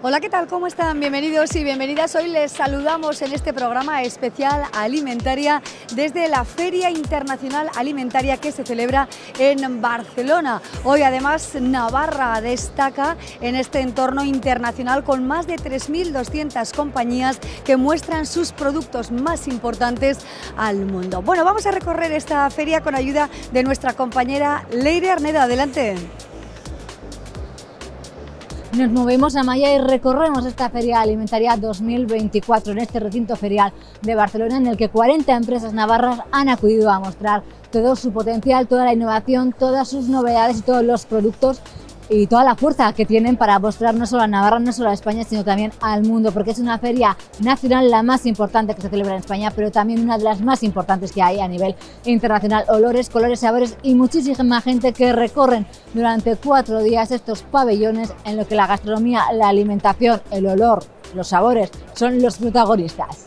Hola, ¿qué tal? ¿Cómo están? Bienvenidos y bienvenidas. Hoy les saludamos en este programa especial Alimentaria desde la Feria Internacional Alimentaria que se celebra en Barcelona. Hoy además Navarra destaca en este entorno internacional con más de 3.200 compañías que muestran sus productos más importantes al mundo. Bueno, vamos a recorrer esta feria con ayuda de nuestra compañera Leire Arnedo. Adelante. Nos movemos a Malla y recorremos esta Feria Alimentaria 2024 en este recinto ferial de Barcelona, en el que 40 empresas navarras han acudido a mostrar todo su potencial, toda la innovación, todas sus novedades y todos los productos y toda la fuerza que tienen para mostrar no solo a Navarra, no solo a España, sino también al mundo, porque es una feria nacional, la más importante que se celebra en España, pero también una de las más importantes que hay a nivel internacional. Olores, colores, sabores y muchísima gente que recorren durante 4 días estos pabellones en los que la gastronomía, la alimentación, el olor, los sabores son los protagonistas.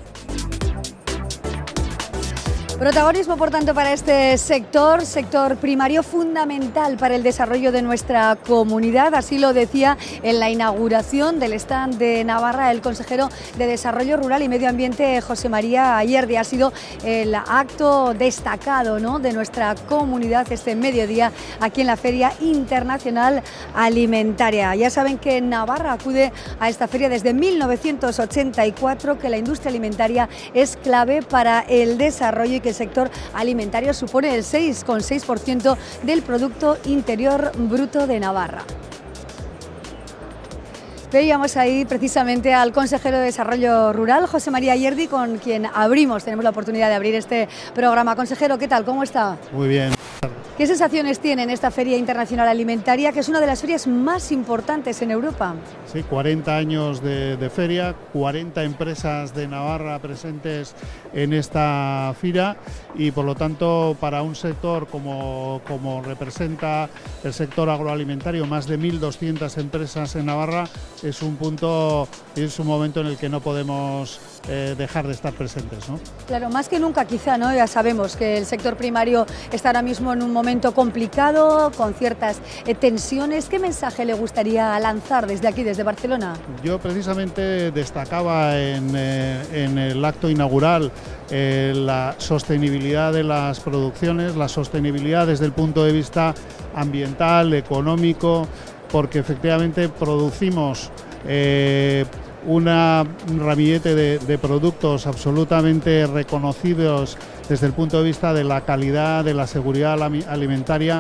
Protagonismo, por tanto, para este sector primario fundamental para el desarrollo de nuestra comunidad. Así lo decía en la inauguración del stand de Navarra el consejero de Desarrollo Rural y Medio Ambiente, José María Ayerdi. Ha sido el acto destacado, ¿no?, de nuestra comunidad este mediodía aquí en la Feria Internacional Alimentaria. Ya saben que Navarra acude a esta feria desde 1984, que la industria alimentaria es clave para el desarrollo y que el sector alimentario supone el 6,6% del Producto Interior Bruto de Navarra. Veíamos ahí precisamente al consejero de Desarrollo Rural, José María Ayerdi, con quien tenemos la oportunidad de abrir este programa. Consejero, ¿qué tal? ¿Cómo está? Muy bien. ¿Qué sensaciones tiene en esta Feria Internacional Alimentaria, que es una de las ferias más importantes en Europa? Sí, 40 años de feria, 40 empresas de Navarra presentes en esta feria y por lo tanto para un sector como representa el sector agroalimentario, más de 1.200 empresas en Navarra, es un punto y es un momento en el que no podemos dejar de estar presentes, ¿no? Claro, más que nunca quizá, ¿no? Ya sabemos que el sector primario está ahora mismo en un momento complicado, con ciertas tensiones. ¿Qué mensaje le gustaría lanzar desde aquí, desde Barcelona? Yo precisamente destacaba en el acto inaugural la sostenibilidad de las producciones, la sostenibilidad desde el punto de vista ambiental, económico, porque efectivamente producimos un ramillete de productos absolutamente reconocidos desde el punto de vista de la calidad, de la seguridad alimentaria,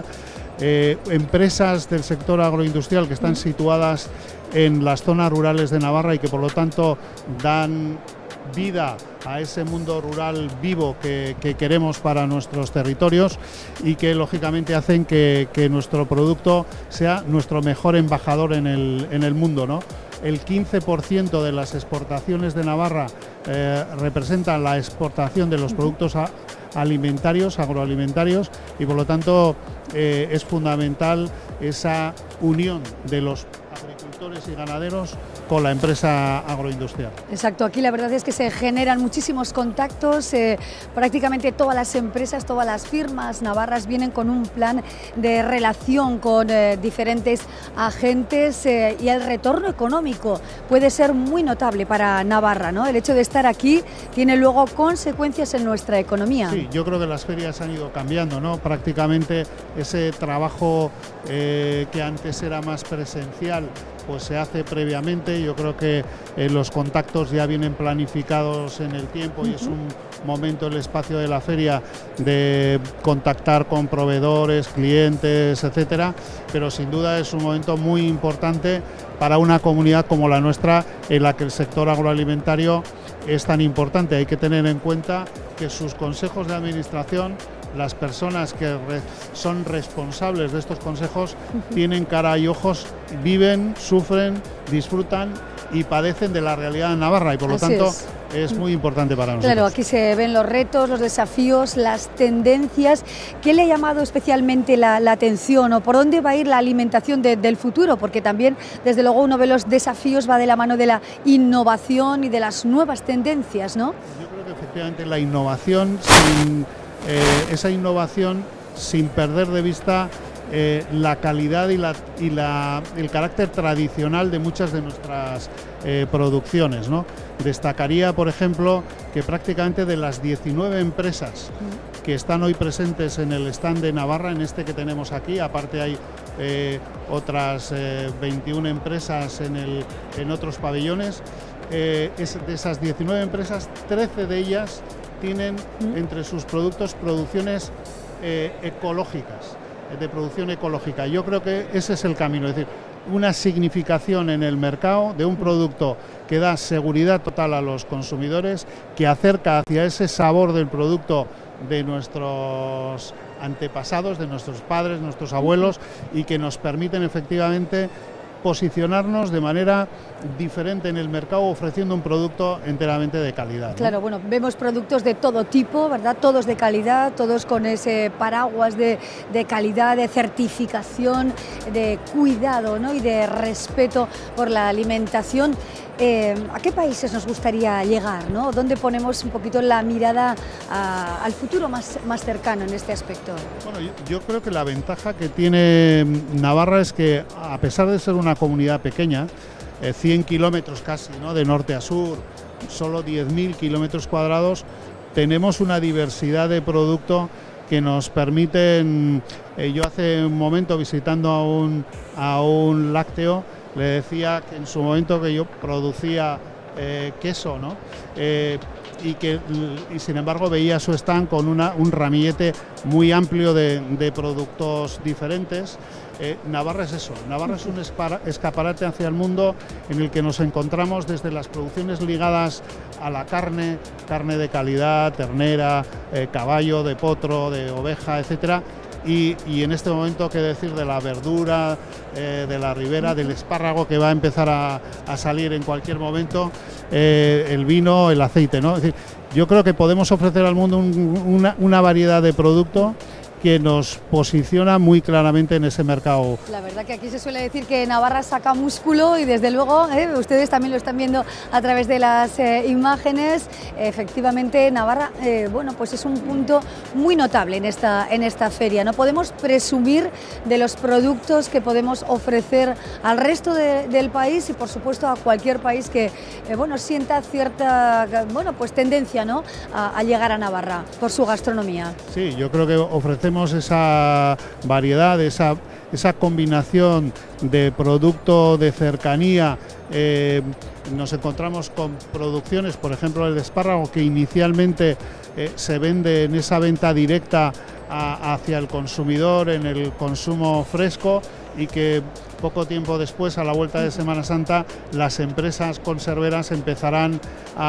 empresas del sector agroindustrial que están situadas en las zonas rurales de Navarra y que por lo tanto dan vida a ese mundo rural vivo que queremos para nuestros territorios y que lógicamente hacen que nuestro producto sea nuestro mejor embajador en el mundo, ¿no? El 15% de las exportaciones de Navarra representan la exportación de los productos alimentarios, agroalimentarios, y por lo tanto es fundamental esa unión de los agricultores y ganaderos con la empresa agroindustrial. Exacto, aquí la verdad es que se generan muchísimos contactos, prácticamente todas las empresas, todas las firmas navarras vienen con un plan de relación con diferentes agentes y el retorno económico puede ser muy notable para Navarra, ¿no? El hecho de estar aquí tiene luego consecuencias en nuestra economía. Sí, yo creo que las ferias han ido cambiando, ¿no? Prácticamente ese trabajo que antes era más presencial pues se hace previamente. Yo creo que los contactos ya vienen planificados en el tiempo y es un momento, el espacio de la feria, de contactar con proveedores, clientes, etcétera, pero sin duda es un momento muy importante para una comunidad como la nuestra, en la que el sector agroalimentario es tan importante. Hay que tener en cuenta que sus consejos de administración, las personas que son responsables de estos consejos, tienen cara y ojos, viven, sufren, disfrutan y padecen de la realidad de Navarra y por lo tanto es muy importante para nosotros. Claro, aquí se ven los retos, los desafíos, las tendencias. ¿Qué le ha llamado especialmente la atención o por dónde va a ir la alimentación del futuro? Porque también, desde luego, uno de los desafíos va de la mano de la innovación y de las nuevas tendencias, ¿no? Yo creo que efectivamente la innovación, esa innovación sin perder de vista la calidad y el carácter tradicional de muchas de nuestras producciones, ¿no? Destacaría, por ejemplo, que prácticamente de las 19 empresas que están hoy presentes en el stand de Navarra, en este que tenemos aquí, aparte hay otras 21 empresas en otros pabellones, de esas 19 empresas, 13 de ellas tienen entre sus productos producciones ecológicas, de producción ecológica. Yo creo que ese es el camino, es decir, una significación en el mercado de un producto que da seguridad total a los consumidores, que acerca hacia ese sabor del producto de nuestros antepasados, de nuestros padres, nuestros abuelos, y que nos permiten efectivamente posicionarnos de manera diferente en el mercado, ofreciendo un producto enteramente de calidad, ¿no? Claro, bueno, vemos productos de todo tipo, ¿verdad? Todos de calidad, todos con ese paraguas de calidad, de certificación, de cuidado, ¿no? Y de respeto por la alimentación. ¿A qué países nos gustaría llegar, ¿no? ¿Dónde ponemos un poquito la mirada al futuro más cercano en este aspecto? Bueno, yo creo que la ventaja que tiene Navarra es que, a pesar de ser una comunidad pequeña, 100 kilómetros casi, ¿no?, de norte a sur, solo 10.000 kilómetros cuadrados, tenemos una diversidad de producto que nos permiten. Yo hace un momento, visitando a un lácteo, le decía que en su momento que yo producía queso, ¿no? Y sin embargo veía su stand con un ramillete muy amplio de productos diferentes. Navarra es eso, Navarra es un escaparate hacia el mundo en el que nos encontramos desde las producciones ligadas a la carne de calidad, ternera, caballo, de potro, de oveja, etcétera. Y en este momento, qué decir de la verdura, de la ribera, del espárrago, que va a empezar a salir en cualquier momento, el vino, el aceite, ¿no? Es decir, yo creo que podemos ofrecer al mundo una variedad de producto que nos posiciona muy claramente en ese mercado. La verdad que aquí se suele decir que Navarra saca músculo y desde luego ustedes también lo están viendo a través de las imágenes. Efectivamente, Navarra bueno, pues es un punto muy notable en esta feria. No podemos presumir de los productos que podemos ofrecer al resto del país y por supuesto a cualquier país que bueno, sienta cierta pues tendencia, ¿no?, a llegar a Navarra por su gastronomía. Sí, yo creo que ofrecemos esa variedad, esa combinación de producto de cercanía. Nos encontramos con producciones, por ejemplo el de espárrago, que inicialmente se vende en esa venta directa hacia el consumidor, en el consumo fresco, y que poco tiempo después, a la vuelta de Semana Santa, las empresas conserveras empezarán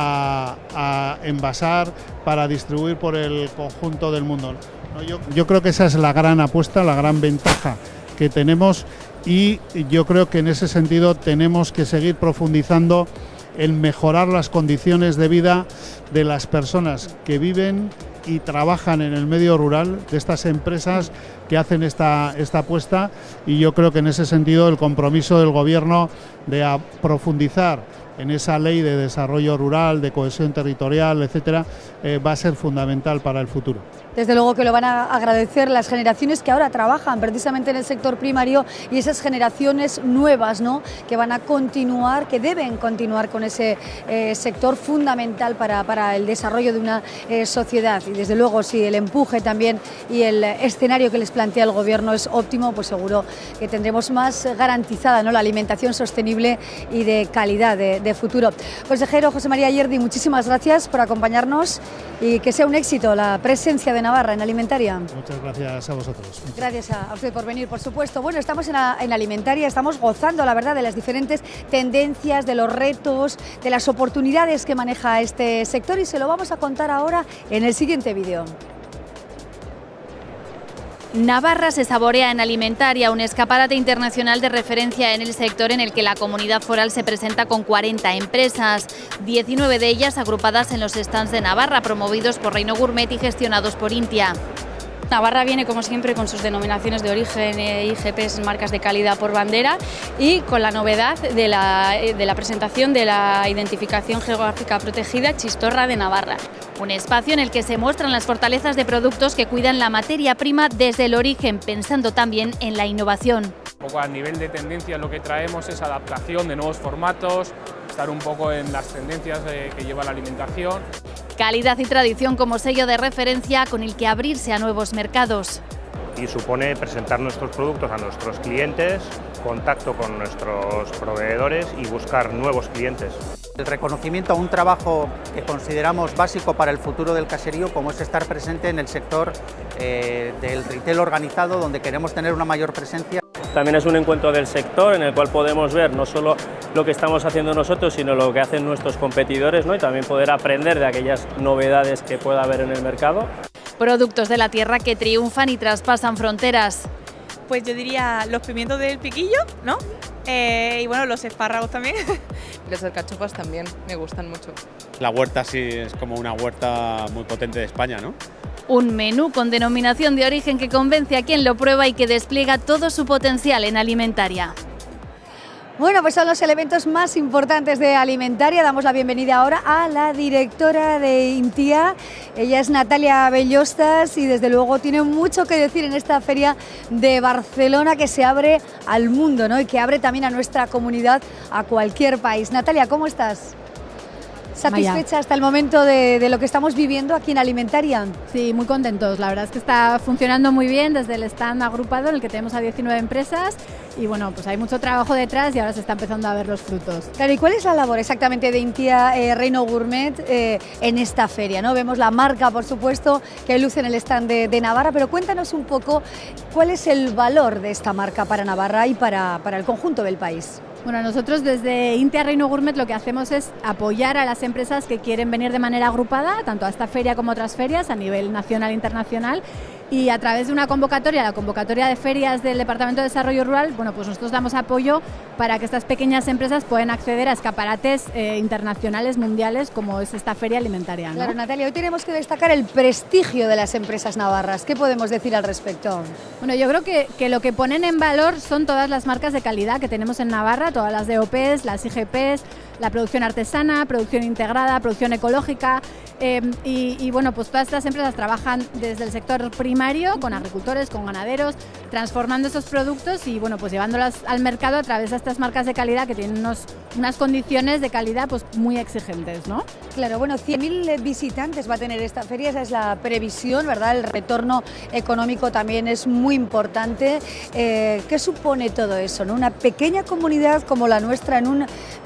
a envasar para distribuir por el conjunto del mundo. Yo creo que esa es la gran apuesta, la gran ventaja que tenemos, y yo creo que en ese sentido tenemos que seguir profundizando en mejorar las condiciones de vida de las personas que viven y trabajan en el medio rural, de estas empresas que hacen esta apuesta, y yo creo que en ese sentido el compromiso del Gobierno de profundizar en esa ley de desarrollo rural, de cohesión territorial, etcétera, va a ser fundamental para el futuro. Desde luego que lo van a agradecer las generaciones que ahora trabajan precisamente en el sector primario y esas generaciones nuevas, ¿no?, que van a continuar, que deben continuar con ese sector fundamental para el desarrollo de una sociedad. Y desde luego, si el empuje también y el escenario que les plantea el Gobierno es óptimo, pues seguro que tendremos más garantizada, ¿no?, la alimentación sostenible y de calidad de futuro. Consejero José María Ayerdi, muchísimas gracias por acompañarnos y que sea un éxito la presencia de Navarra en Alimentaria. Muchas gracias a vosotros. Gracias a usted por venir, por supuesto. Bueno, estamos en Alimentaria, estamos gozando, la verdad, de las diferentes tendencias, de los retos, de las oportunidades que maneja este sector, y se lo vamos a contar ahora en el siguiente vídeo. Navarra se saborea en Alimentaria, un escaparate internacional de referencia en el sector en el que la comunidad foral se presenta con 40 empresas, 19 de ellas agrupadas en los stands de Navarra, promovidos por Reino Gourmet y gestionados por Intia. Navarra viene, como siempre, con sus denominaciones de origen, IGPs, marcas de calidad por bandera, y con la novedad de la presentación de la identificación geográfica protegida Chistorra de Navarra. Un espacio en el que se muestran las fortalezas de productos que cuidan la materia prima desde el origen, pensando también en la innovación. Un poco a nivel de tendencia lo que traemos es adaptación de nuevos formatos, estar un poco en las tendencias que lleva la alimentación. Calidad y tradición como sello de referencia con el que abrirse a nuevos mercados. Y supone presentar nuestros productos a nuestros clientes, contacto con nuestros proveedores y buscar nuevos clientes. El reconocimiento a un trabajo que consideramos básico para el futuro del caserío, como es estar presente en el sector del retail organizado, donde queremos tener una mayor presencia. También es un encuentro del sector en el cual podemos ver no solo lo que estamos haciendo nosotros, sino lo que hacen nuestros competidores, ¿no? Y también poder aprender de aquellas novedades que pueda haber en el mercado. Productos de la tierra que triunfan y traspasan fronteras. Pues yo diría los pimientos del piquillo, ¿no? Y bueno, los espárragos también. Los alcachofas también me gustan mucho. La huerta sí es como una huerta muy potente de España, ¿no? Un menú con denominación de origen que convence a quien lo prueba y que despliega todo su potencial en alimentaria. Bueno, pues son los elementos más importantes de Alimentaria. Damos la bienvenida ahora a la directora de INTIA. Ella es Natalia Bellostas y desde luego tiene mucho que decir en esta feria de Barcelona que se abre al mundo, ¿no? Y que abre también a nuestra comunidad, a cualquier país. Natalia, ¿cómo estás? ¿Satisfecha hasta el momento de lo que estamos viviendo aquí en Alimentaria? Sí, muy contentos. La verdad es que está funcionando muy bien desde el stand agrupado en el que tenemos a 19 empresas y bueno, pues hay mucho trabajo detrás y ahora se está empezando a ver los frutos. Claro, ¿y cuál es la labor exactamente de INTIA Reino Gourmet en esta feria, ¿no? Vemos la marca, por supuesto, que luce en el stand de Navarra, pero cuéntanos un poco cuál es el valor de esta marca para Navarra y para el conjunto del país. Bueno, nosotros desde INTIA Reino Gourmet lo que hacemos es apoyar a las empresas que quieren venir de manera agrupada, tanto a esta feria como a otras ferias a nivel nacional e internacional, y a través de una convocatoria, la convocatoria de ferias del Departamento de Desarrollo Rural, bueno, pues nosotros damos apoyo para que estas pequeñas empresas puedan acceder a escaparates internacionales, mundiales, como es esta feria alimentaria, ¿no? Claro, Natalia, hoy tenemos que destacar el prestigio de las empresas navarras. ¿Qué podemos decir al respecto? Bueno, yo creo que lo que ponen en valor son todas las marcas de calidad que tenemos en Navarra, todas las DOPs, las IGPs, la producción artesana, producción integrada, producción ecológica, y bueno, pues todas estas empresas trabajan desde el sector primario, con agricultores, con ganaderos, transformando esos productos y bueno, pues llevándolas al mercado a través de estas marcas de calidad que tienen unas condiciones de calidad pues muy exigentes, ¿no? Claro, bueno, 100.000 visitantes va a tener esta feria, esa es la previsión, ¿verdad? El retorno económico también es muy importante. ¿Qué supone todo eso, ¿no? Una pequeña comunidad como la nuestra en un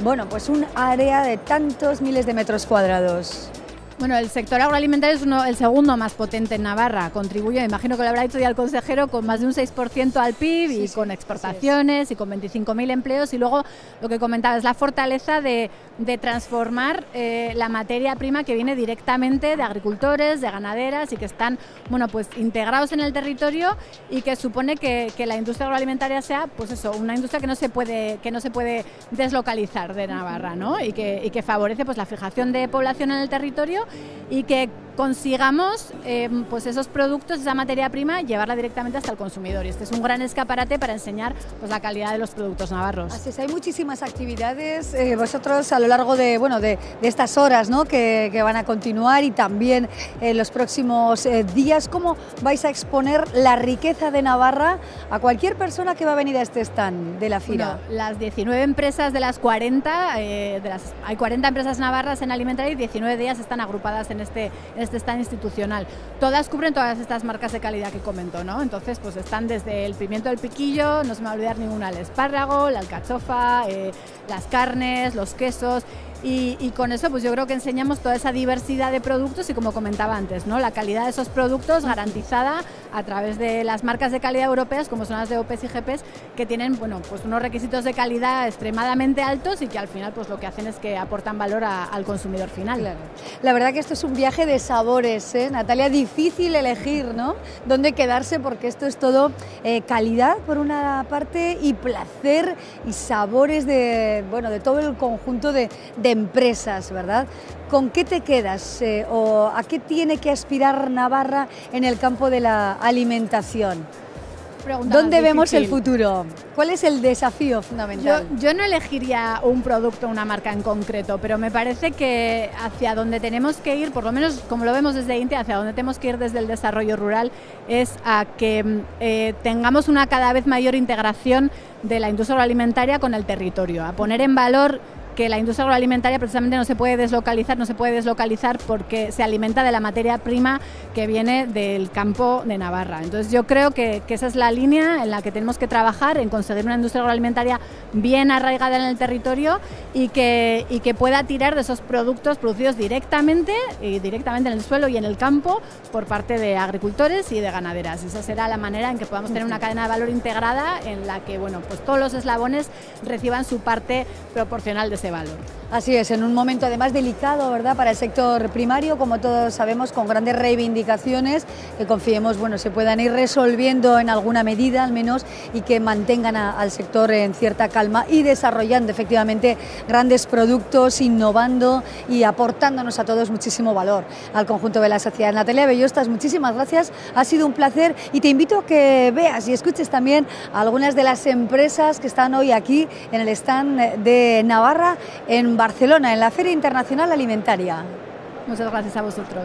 área de tantos miles de metros cuadrados. Bueno, el sector agroalimentario es el segundo más potente en Navarra. Contribuye, me imagino que lo habrá dicho ya el consejero, con más de un 6% al PIB y con exportaciones y con 25.000 empleos. Y luego lo que comentaba es la fortaleza de transformar la materia prima que viene directamente de agricultores, de ganaderas y que están, bueno, pues integrados en el territorio y que supone que la industria agroalimentaria sea, pues eso, una industria que no se puede deslocalizar de Navarra, ¿no? Y que favorece pues la fijación de población en el territorio y que consigamos pues esos productos, esa materia prima, llevarla directamente hasta el consumidor. Y este es un gran escaparate para enseñar pues la calidad de los productos navarros. Así es, hay muchísimas actividades, vosotros a lo largo de estas horas, ¿no? que van a continuar y también en los próximos días. ¿Cómo vais a exponer la riqueza de Navarra a cualquier persona que va a venir a este stand de la FIRA? Bueno, las 19 empresas de las 40, hay 40 empresas navarras en Alimentaria y 19 de ellas están agrupadas en este stand institucional. Todas cubren todas estas marcas de calidad que comento, ¿no? Entonces, pues están desde el pimiento del piquillo, no se me va a olvidar ninguna, el espárrago, la alcachofa, las carnes, los quesos. Y con eso pues yo creo que enseñamos toda esa diversidad de productos y como comentaba antes, ¿no? La calidad de esos productos garantizada a través de las marcas de calidad europeas como son las DOPs y IGPs que tienen, bueno, pues unos requisitos de calidad extremadamente altos y que al final pues lo que hacen es que aportan valor al consumidor final. Claro. La verdad que esto es un viaje de sabores, ¿eh? Natalia, difícil elegir, ¿no? Dónde quedarse porque esto es todo calidad por una parte y placer y sabores de todo el conjunto de empresas, ¿verdad? ¿Con qué te quedas o a qué tiene que aspirar Navarra en el campo de la alimentación? ¿Dónde vemos el futuro? ¿Cuál es el desafío fundamental? Yo no elegiría un producto o una marca en concreto, pero me parece que hacia donde tenemos que ir, por lo menos como lo vemos desde INTE, hacia donde tenemos que ir desde el desarrollo rural, es a que tengamos una cada vez mayor integración de la industria agroalimentaria con el territorio, a poner en valor que la industria agroalimentaria precisamente no se puede deslocalizar porque se alimenta de la materia prima que viene del campo de Navarra. Entonces yo creo que esa es la línea en la que tenemos que trabajar, en conseguir una industria agroalimentaria bien arraigada en el territorio y que pueda tirar de esos productos producidos directamente en el suelo y en el campo por parte de agricultores y de ganaderas. Esa será la manera en que podamos tener una cadena de valor integrada en la que pues todos los eslabones reciban su parte proporcional de ese valor. Así es, en un momento además delicado, ¿verdad?, para el sector primario, como todos sabemos, con grandes reivindicaciones que confiemos, se puedan ir resolviendo en alguna medida al menos y que mantengan al sector en cierta calma y desarrollando efectivamente grandes productos, innovando y aportándonos a todos muchísimo valor al conjunto de la sociedad. Natalia Bellostas, muchísimas gracias, ha sido un placer y te invito a que veas y escuches también a algunas de las empresas que están hoy aquí en el stand de Navarra en Barcelona, en la Feria Internacional Alimentaria. Muchas gracias a vosotros.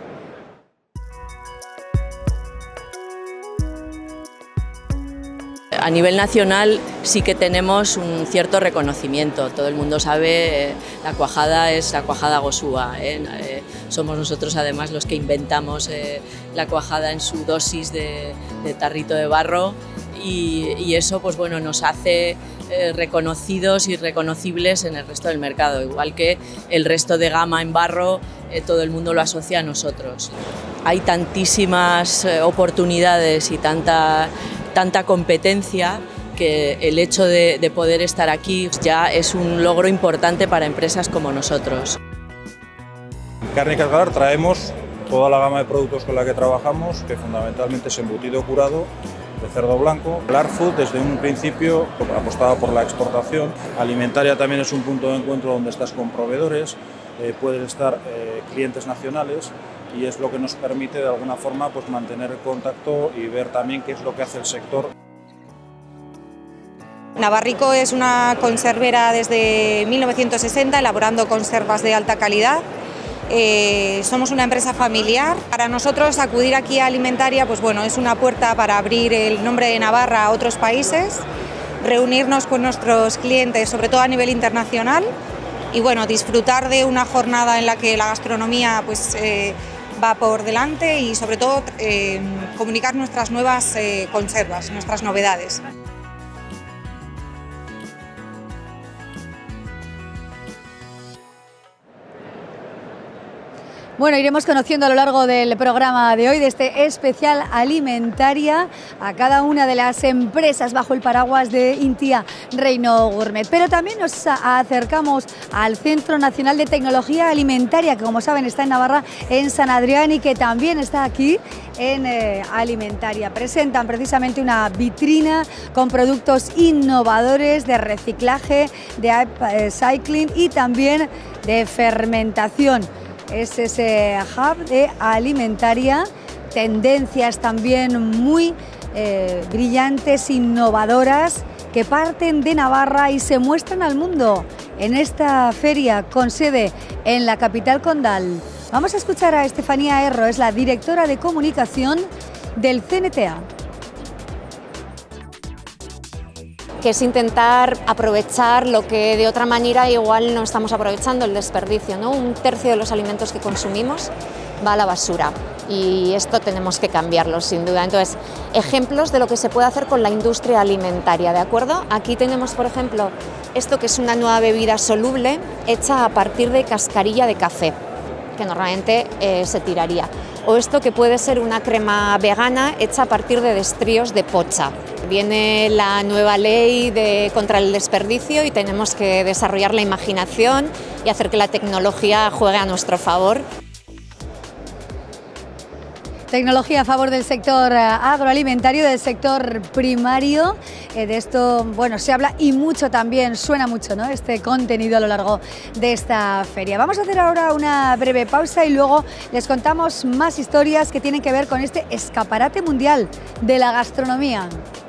A nivel nacional sí que tenemos un cierto reconocimiento. Todo el mundo sabe, la cuajada es la cuajada Gosúa. Somos nosotros además los que inventamos la cuajada en su dosis de tarrito de barro y eso nos hace reconocidos y reconocibles en el resto del mercado, igual que el resto de gama en barro, todo el mundo lo asocia a nosotros. Hay tantísimas oportunidades y tanta competencia que el hecho de poder estar aquí ya es un logro importante para empresas como nosotros. En Carne y Casgalar traemos toda la gama de productos con la que trabajamos, que fundamentalmente es embutido curado de cerdo blanco. Larfood desde un principio apostaba por la exportación. Alimentaria también es un punto de encuentro donde estás con proveedores, pueden estar clientes nacionales y es lo que nos permite de alguna forma mantener el contacto y ver también qué es lo que hace el sector. Navarrico es una conservera desde 1960 elaborando conservas de alta calidad. Somos una empresa familiar. Para nosotros acudir aquí a Alimentaria es una puerta para abrir el nombre de Navarra a otros países, reunirnos con nuestros clientes, sobre todo a nivel internacional, y disfrutar de una jornada en la que la gastronomía va por delante y sobre todo comunicar nuestras nuevas conservas, nuestras novedades. Bueno, iremos conociendo a lo largo del programa de hoy, de este especial Alimentaria, a cada una de las empresas bajo el paraguas de Intia Reino Gourmet. Pero también nos acercamos al Centro Nacional de Tecnología Alimentaria, que como saben está en Navarra, en San Adrián, y que también está aquí en Alimentaria. Presentan precisamente una vitrina con productos innovadores de reciclaje, de upcycling y también de fermentación. Es ese hub de Alimentaria, tendencias también muy brillantes, innovadoras, que parten de Navarra y se muestran al mundo en esta feria con sede en la capital condal. Vamos a escuchar a Estefanía Erro, es la directora de comunicación del CNTA. Que es intentar aprovechar lo que de otra manera igual no estamos aprovechando, el desperdicio, ¿no? 1/3 de los alimentos que consumimos va a la basura y esto tenemos que cambiarlo sin duda. Entonces, ejemplos de lo que se puede hacer con la industria alimentaria, ¿de acuerdo? Aquí tenemos, por ejemplo, esto que es una nueva bebida soluble hecha a partir de cascarilla de café, que normalmente se tiraría. O esto que puede ser una crema vegana hecha a partir de destríos de pocha. Viene la nueva ley contra el desperdicio y tenemos que desarrollar la imaginación y hacer que la tecnología juegue a nuestro favor. Tecnología a favor del sector agroalimentario, del sector primario. De esto, bueno, se habla y mucho también, suena mucho, ¿no?, este contenido a lo largo de esta feria. Vamos a hacer ahora una breve pausa y luego les contamos más historias que tienen que ver con este escaparate mundial de la gastronomía.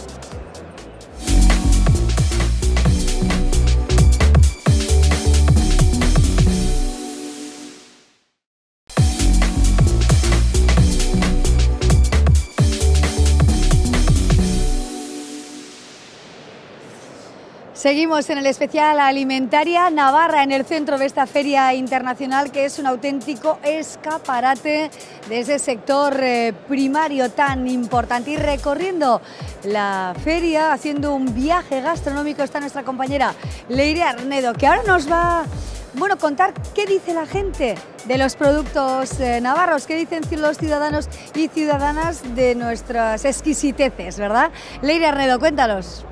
Seguimos en el especial Alimentaria Navarra, en el centro de esta feria internacional, que es un auténtico escaparate de ese sector primario tan importante. Y recorriendo la feria, haciendo un viaje gastronómico, está nuestra compañera Leire Arnedo, que ahora nos va a contar qué dice la gente de los productos navarros, qué dicen los ciudadanos y ciudadanas de nuestras exquisiteces, ¿verdad? Leire Arnedo, cuéntanos.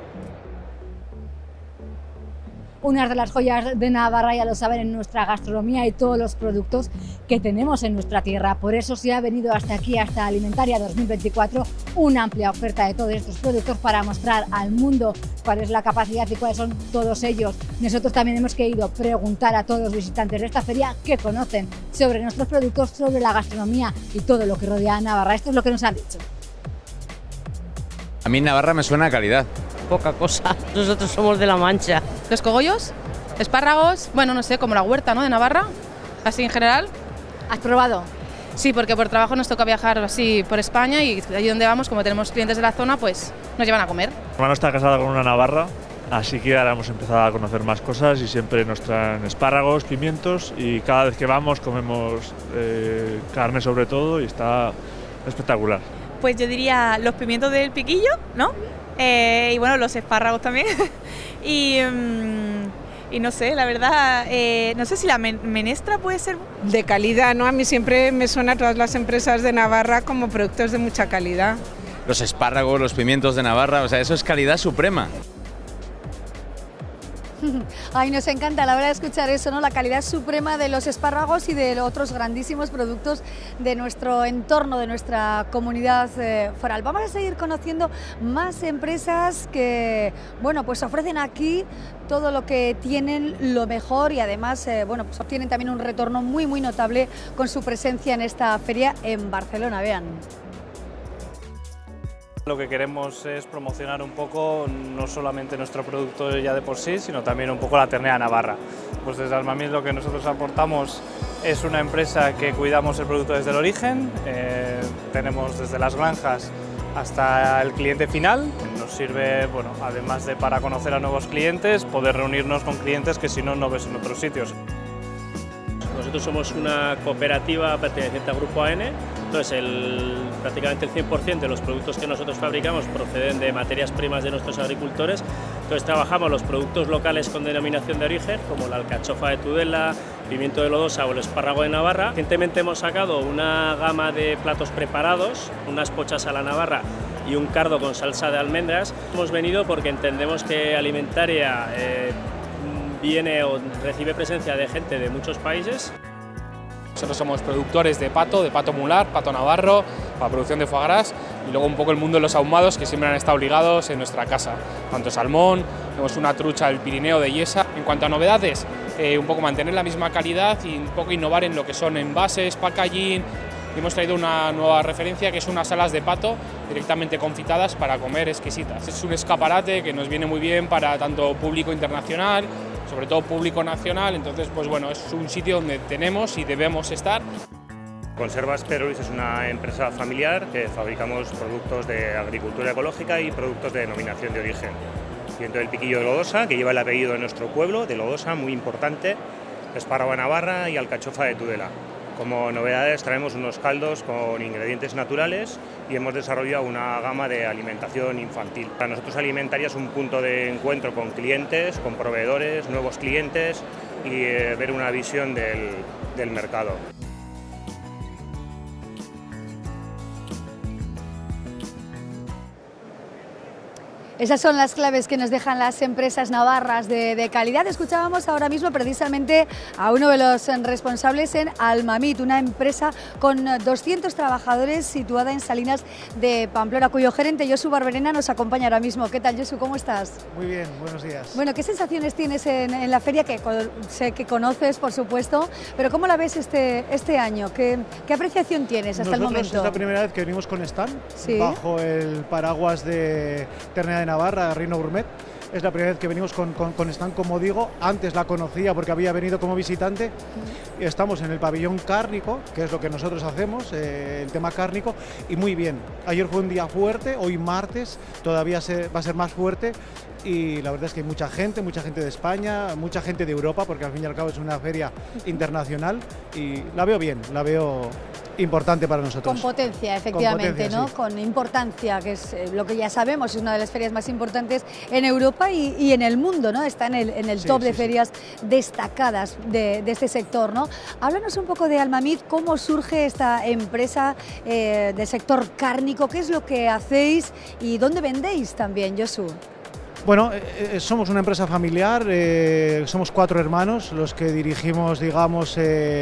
Una de las joyas de Navarra, ya lo saben, en nuestra gastronomía y todos los productos que tenemos en nuestra tierra. Por eso se ha venido hasta aquí, hasta Alimentaria 2024, una amplia oferta de todos estos productos para mostrar al mundo cuál es la capacidad y cuáles son todos ellos. Nosotros también hemos querido preguntar a todos los visitantes de esta feria qué conocen sobre nuestros productos, sobre la gastronomía y todo lo que rodea a Navarra. Esto es lo que nos han dicho. A mí Navarra me suena a calidad. Poca cosa. Nosotros somos de La Mancha. Los cogollos, espárragos, bueno, no sé, como la huerta, ¿no?, de Navarra, así en general. ¿Has probado? Sí, porque por trabajo nos toca viajar así por España y allí donde vamos, como tenemos clientes de la zona, pues nos llevan a comer. Mi hermano está casado con una navarra, así que ahora hemos empezado a conocer más cosas y siempre nos traen espárragos, pimientos y cada vez que vamos comemos carne sobre todo y está espectacular. Pues yo diría los pimientos del piquillo, ¿no? Y bueno, los espárragos también. y no sé, la verdad, no sé si la menestra puede ser de calidad, ¿no? A mí siempre me suena a todas las empresas de Navarra como productos de mucha calidad. Los espárragos, los pimientos de Navarra, o sea, eso es calidad suprema. Ay, nos encanta, la verdad, escuchar eso, ¿no? La calidad suprema de los espárragos y de otros grandísimos productos de nuestro entorno, de nuestra comunidad foral. Vamos a seguir conociendo más empresas que, bueno, pues ofrecen aquí todo lo que tienen, lo mejor, y además, bueno, pues obtienen también un retorno muy, muy notable con su presencia en esta feria en Barcelona. Vean. Lo que queremos es promocionar un poco no solamente nuestro producto ya de por sí, sino también un poco la ternera navarra. Pues desde Almamís lo que nosotros aportamos es una empresa que cuidamos el producto desde el origen, tenemos desde las granjas hasta el cliente final. Nos sirve, bueno, además de para conocer a nuevos clientes, poder reunirnos con clientes que si no, no ves en otros sitios. Nosotros somos una cooperativa perteneciente al Grupo AN, entonces prácticamente el 100% de los productos que nosotros fabricamos proceden de materias primas de nuestros agricultores. Entonces trabajamos los productos locales con denominación de origen, como la alcachofa de Tudela, pimiento de Lodosa o el espárrago de Navarra. Recientemente hemos sacado una gama de platos preparados, unas pochas a la navarra y un cardo con salsa de almendras. Hemos venido porque entendemos que Alimentaria viene o recibe presencia de gente de muchos países. Nosotros somos productores de pato mular, pato navarro, para producción de foie gras, y luego un poco el mundo de los ahumados que siempre han estado ligados en nuestra casa. Tanto salmón, tenemos una trucha del Pirineo de Yesa. En cuanto a novedades, un poco mantener la misma calidad y un poco innovar en lo que son envases, packaging. Hemos traído una nueva referencia que es unas alas de pato directamente confitadas para comer exquisitas. Es un escaparate que nos viene muy bien para tanto público internacional, sobre todo público nacional, entonces pues bueno, es un sitio donde tenemos y debemos estar. Conservas Pedro Luis es una empresa familiar que fabricamos productos de agricultura ecológica y productos de denominación de origen. Pimiento del piquillo de Lodosa, que lleva el apellido de nuestro pueblo, de Lodosa, muy importante, espárrago de Navarra y alcachofa de Tudela. Como novedades traemos unos caldos con ingredientes naturales y hemos desarrollado una gama de alimentación infantil. Para nosotros Alimentaria es un punto de encuentro con clientes, con proveedores, nuevos clientes y ver una visión del mercado. Esas son las claves que nos dejan las empresas navarras de calidad. Escuchábamos ahora mismo precisamente a uno de los responsables en Almamit, una empresa con 200 trabajadores situada en Salinas de Pamplona, cuyo gerente Josu Barberena nos acompaña ahora mismo. ¿Qué tal, Josu? ¿Cómo estás? Muy bien, buenos días. Bueno, ¿qué sensaciones tienes en la feria? Que sé que conoces, por supuesto, pero ¿cómo la ves este año? ¿Qué apreciación tienes hasta el momento? Es la primera vez que venimos con stand, ¿sí?, bajo el paraguas de Ternera de Navarra, Reino Gourmet. Es la primera vez que venimos con stand, como digo. Antes la conocía porque había venido como visitante. Estamos en el pabellón cárnico, que es lo que nosotros hacemos, el tema cárnico, y muy bien. Ayer fue un día fuerte, hoy martes todavía va a ser más fuerte, y la verdad es que hay mucha gente de España, mucha gente de Europa, porque al fin y al cabo es una feria internacional, y la veo bien, la veo importante para nosotros. Con potencia, efectivamente, con potencia, ¿no? Sí. Con importancia, que es lo que ya sabemos, es una de las ferias más importantes en Europa y en el mundo, ¿no? Está en el top de ferias destacadas de este sector, ¿no? Háblanos un poco de Almamit, cómo surge esta empresa del sector cárnico, qué es lo que hacéis y dónde vendéis también, Josu. Bueno, somos una empresa familiar, somos 4 hermanos los que dirigimos, digamos,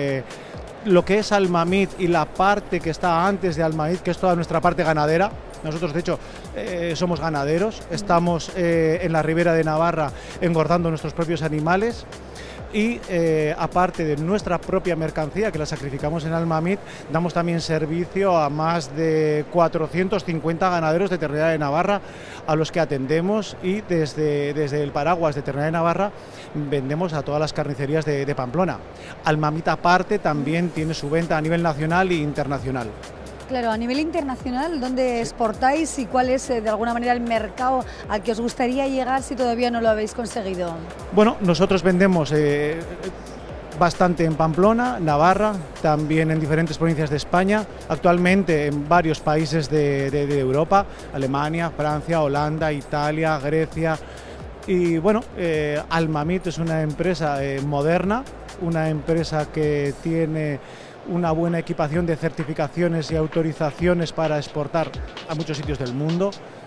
lo que es Almamit y la parte que está antes de Almamit, que es toda nuestra parte ganadera. Nosotros, de hecho, somos ganaderos, estamos en la Ribera de Navarra engordando nuestros propios animales. Y aparte de nuestra propia mercancía, que la sacrificamos en Almamit, damos también servicio a más de 450 ganaderos de Ternera de Navarra a los que atendemos, y desde el paraguas de Ternera de Navarra vendemos a todas las carnicerías de Pamplona. Almamit aparte también tiene su venta a nivel nacional e internacional. Claro, a nivel internacional, ¿dónde exportáis y cuál es de alguna manera el mercado al que os gustaría llegar si todavía no lo habéis conseguido? Bueno, nosotros vendemos bastante en Pamplona, Navarra, también en diferentes provincias de España, actualmente en varios países de Europa, Alemania, Francia, Holanda, Italia, Grecia. Y bueno, Almamit es una empresa moderna, una empresa que tiene una buena equipación de certificaciones y autorizaciones para exportar a muchos sitios del mundo.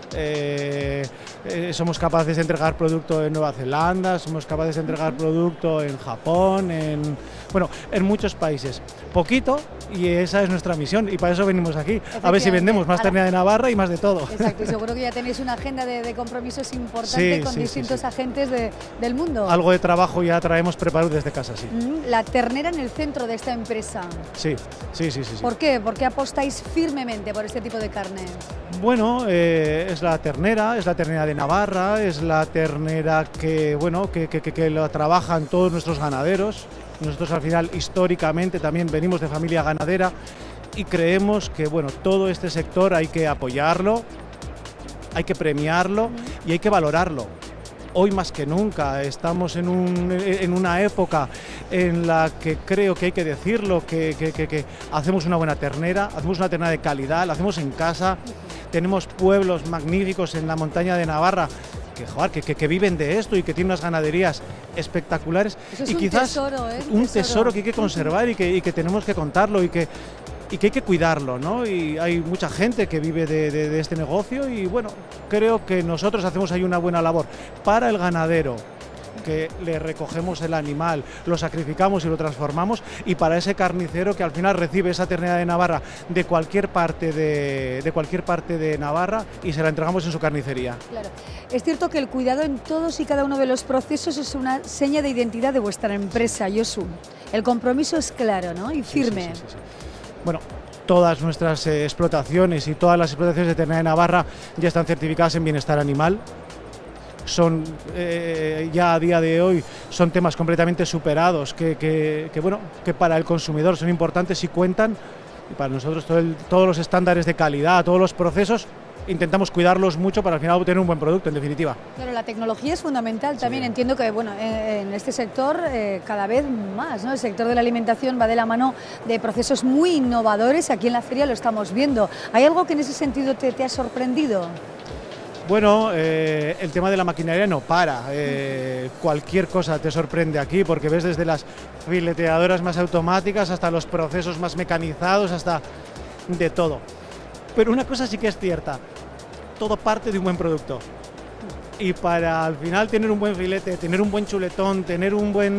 Somos capaces de entregar producto en Nueva Zelanda, somos capaces de entregar producto en Japón, en muchos países. Poquito, y esa es nuestra misión, y para eso venimos aquí, a ver si vendemos más Ternera de Navarra y más de todo. Exacto, y seguro que ya tenéis una agenda de compromisos importante con distintos agentes del mundo. Algo de trabajo ya traemos preparado desde casa, sí. La ternera en el centro de esta empresa. Sí. ¿Por qué? ¿Por qué apostáis firmemente por este tipo de carne? Bueno, es la ternera de Navarra, es la ternera que la trabajan todos nuestros ganaderos. Nosotros al final históricamente también venimos de familia ganadera, y creemos que todo este sector hay que apoyarlo, hay que premiarlo y hay que valorarlo. Hoy más que nunca estamos en una época en la que creo que hay que decirlo, que hacemos una buena ternera, hacemos una ternera de calidad, la hacemos en casa. Tenemos pueblos magníficos en la montaña de Navarra que viven de esto y que tienen unas ganaderías espectaculares. Eso es y quizás un tesoro que hay que conservar y que tenemos que contarlo y que hay que cuidarlo, ¿no? Y hay mucha gente que vive de este negocio, y creo que nosotros hacemos ahí una buena labor para el ganadero, que le recogemos el animal, lo sacrificamos y lo transformamos, y para ese carnicero que al final recibe esa ternera de Navarra de cualquier parte de Navarra y se la entregamos en su carnicería. Claro. Es cierto que el cuidado en todos y cada uno de los procesos es una seña de identidad de vuestra empresa, Josu. El compromiso es claro, ¿no? Y firme. Sí. Bueno, todas nuestras explotaciones y todas las explotaciones de ternera de Navarra ya están certificadas en bienestar animal. Son ya a día de hoy son temas completamente superados que para el consumidor son importantes y cuentan, y para nosotros todos los estándares de calidad, todos los procesos intentamos cuidarlos mucho para al final obtener un buen producto, en definitiva. Claro, la tecnología es fundamental también. Entiendo que en este sector cada vez más, ¿no? El sector de la alimentación va de la mano de procesos muy innovadores. Aquí en la feria lo estamos viendo. ¿Hay algo que en ese sentido te ha sorprendido? Bueno, el tema de la maquinaria no para, cualquier cosa te sorprende aquí, porque ves desde las fileteadoras más automáticas hasta los procesos más mecanizados, hasta de todo. Pero una cosa sí que es cierta, todo parte de un buen producto. y para al final tener un buen filete, tener un buen chuletón, tener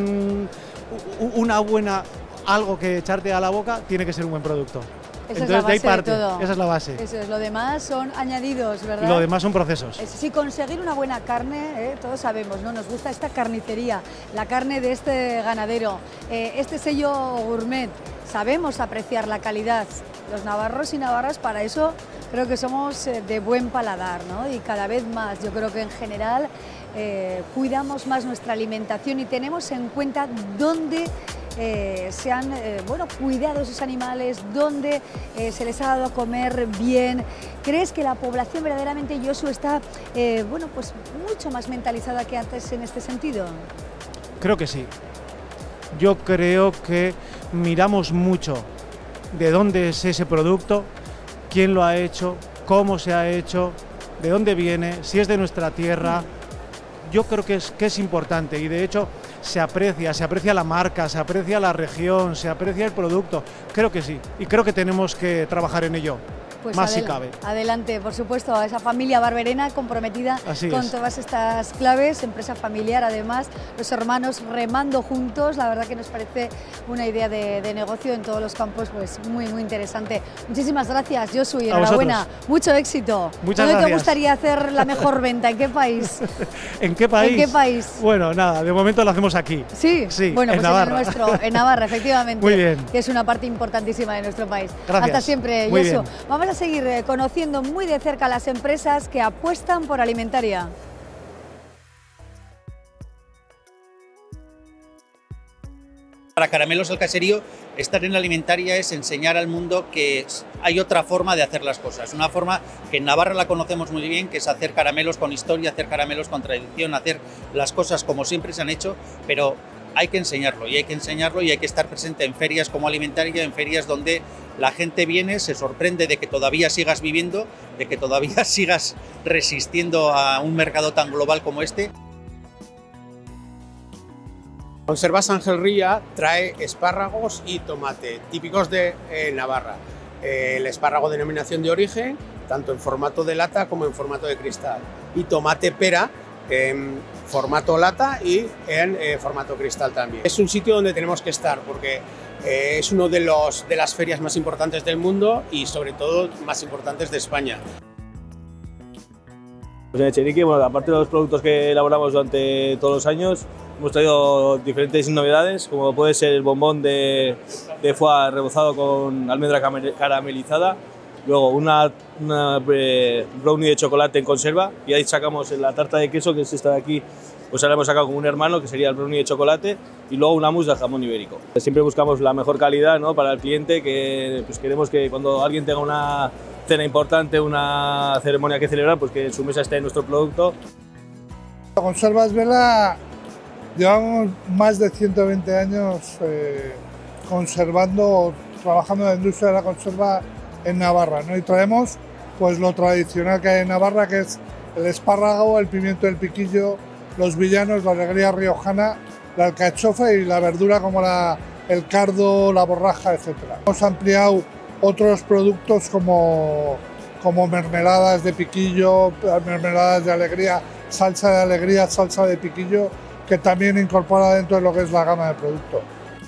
una buena algo que echarte a la boca, tiene que ser un buen producto. Esa Entonces es la base de ahí parte, de todo. esa es la base. Eso es, lo demás son añadidos, ¿verdad? Lo demás son procesos. Si conseguir una buena carne, todos sabemos, ¿no? Nos gusta esta carnicería, la carne de este ganadero, este sello gourmet, sabemos apreciar la calidad. Los navarros y navarras para eso creo que somos de buen paladar, ¿no? Y cada vez más, yo creo que en general cuidamos más nuestra alimentación y tenemos en cuenta dónde se han cuidado esos animales, dónde se les ha dado a comer bien. ¿Crees que la población verdaderamente, Josu, está pues mucho más mentalizada que antes en este sentido? Creo que sí. Yo creo que miramos mucho de dónde es ese producto, quién lo ha hecho, cómo se ha hecho, de dónde viene, si es de nuestra tierra. Yo creo que es importante y de hecho se aprecia la marca, se aprecia la región, se aprecia el producto. Creo que sí y creo que tenemos que trabajar en ello. Pues más si cabe. Adelante, por supuesto, a esa familia barberena comprometida con todas estas claves, empresa familiar además, los hermanos remando juntos, la verdad que nos parece una idea de negocio en todos los campos, pues muy interesante. Muchísimas gracias, Josu, y enhorabuena, mucho éxito. Muchas gracias. ¿Dónde te gustaría hacer la mejor venta? ¿En qué país? ¿En qué país? ¿En qué país? Bueno, nada, de momento lo hacemos aquí. Sí, bueno, en pues Navarra. en el nuestro, en Navarra, efectivamente. Muy bien. Que es una parte importantísima de nuestro país. Gracias. Hasta siempre, Muy Josu. bien. Vamos a seguir conociendo muy de cerca las empresas que apuestan por Alimentaria. Para Caramelos al Caserío, estar en Alimentaria es enseñar al mundo que hay otra forma de hacer las cosas. Una forma que en Navarra la conocemos muy bien, que es hacer caramelos con historia, hacer caramelos con tradición, hacer las cosas como siempre se han hecho, pero hay que enseñarlo y hay que estar presente en ferias como Alimentaria, en ferias donde la gente viene, se sorprende de que todavía sigas viviendo, de que todavía sigas resistiendo a un mercado tan global como este. Conservas Ángel Ría trae espárragos y tomate, típicos de Navarra. El espárrago de denominación de origen, tanto en formato de lata como en formato de cristal. Y tomate pera en formato lata y en formato cristal también. Es un sitio donde tenemos que estar porque es uno de las ferias más importantes del mundo y sobre todo más importantes de España. Pues en Echenique, bueno, aparte de los productos que elaboramos durante todos los años, hemos traído diferentes novedades, como puede ser el bombón de foie rebozado con almendra caramelizada, luego una brownie de chocolate en conserva, y ahí sacamos la tarta de queso, que es esta de aquí, pues ahora hemos sacado como un hermano, que sería el brownie de chocolate, y luego una mousse de jamón ibérico. Siempre buscamos la mejor calidad, ¿no?, para el cliente, que pues queremos que cuando alguien tenga una cena importante, una ceremonia que celebrar, pues que en su mesa esté nuestro producto. Conservas Vela, llevamos más de 120 años conservando, trabajando en la industria de la conserva en Navarra, ¿no? Y traemos pues lo tradicional que hay en Navarra, que es el espárrago, el pimiento del piquillo, los villanos, la alegría riojana, la alcachofa y la verdura como el cardo, la borraja, etc. Hemos ampliado otros productos como mermeladas de piquillo, mermeladas de alegría, salsa de piquillo, que también incorpora dentro de lo que es la gama de productos.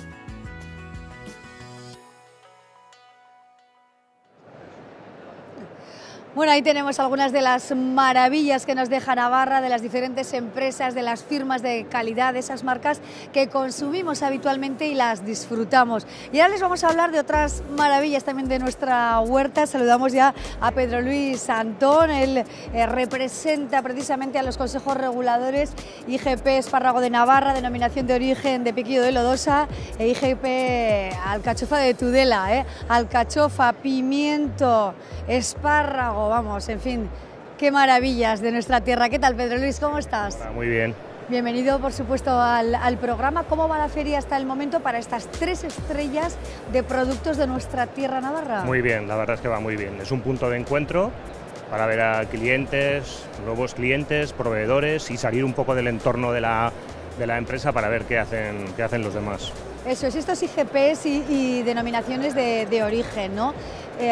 Bueno, ahí tenemos algunas de las maravillas que nos deja Navarra, de las diferentes empresas, de las firmas de calidad, de esas marcas que consumimos habitualmente y las disfrutamos. Y ahora les vamos a hablar de otras maravillas también de nuestra huerta. Saludamos ya a Pedro Luis Antón, él representa precisamente a los consejos reguladores IGP Espárrago de Navarra, denominación de origen de Piquillo de Lodosa, e IGP Alcachofa de Tudela, alcachofa, pimiento, espárrago, vamos, en fin, qué maravillas de nuestra tierra. ¿Qué tal, Pedro Luis? ¿Cómo estás? Muy bien. Bienvenido, por supuesto, al programa. ¿Cómo va la feria hasta el momento para estas 3 estrellas de productos de nuestra tierra navarra? Muy bien, la verdad es que va muy bien. Es un punto de encuentro para ver a clientes, nuevos clientes, proveedores y salir un poco del entorno de la empresa para ver qué hacen los demás. Eso es, estos IGPs y denominaciones de origen, ¿no?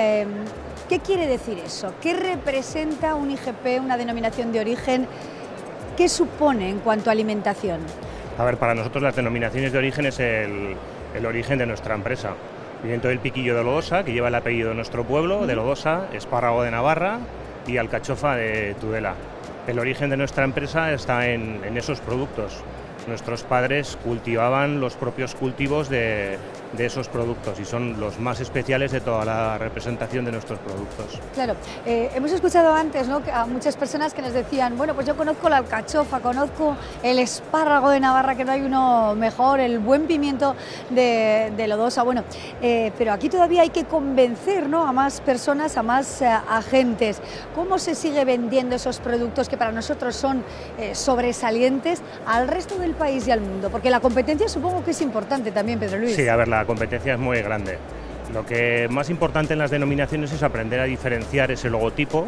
¿Qué quiere decir eso? ¿Qué representa un IGP, una denominación de origen? ¿qué supone en cuanto a alimentación? A ver, para nosotros las denominaciones de origen es el origen de nuestra empresa. Pimiento del Piquillo de Lodosa, que lleva el apellido de nuestro pueblo, de Lodosa, espárrago de Navarra y alcachofa de Tudela. El origen de nuestra empresa está en esos productos. Nuestros padres cultivaban los propios cultivos de esos productos y son los más especiales de toda la representación de nuestros productos. Claro, hemos escuchado antes, ¿no?, a muchas personas que nos decían, bueno, pues yo conozco la alcachofa, conozco el espárrago de Navarra, que no hay uno mejor, el buen pimiento de Lodosa, bueno, pero aquí todavía hay que convencer, ¿no?, a más personas, a más agentes. ¿Cómo se sigue vendiendo esos productos que para nosotros son sobresalientes al resto del país y al mundo? Porque la competencia supongo que es importante también, Pedro Luis. Sí, a ver, la competencia es muy grande. Lo que más importante en las denominaciones es aprender a diferenciar ese logotipo